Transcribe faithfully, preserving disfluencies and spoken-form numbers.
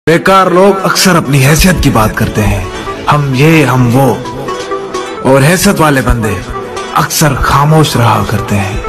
बेकार लोग अक्सर अपनी हैसियत की बात करते हैं, हम ये हम वो, और हैसियत वाले बंदे अक्सर खामोश रहा करते हैं।